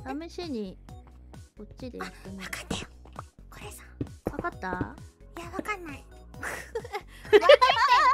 試しにこっちでやってみる。 分かったよ。これさ。 わかった？ いや、わかんない。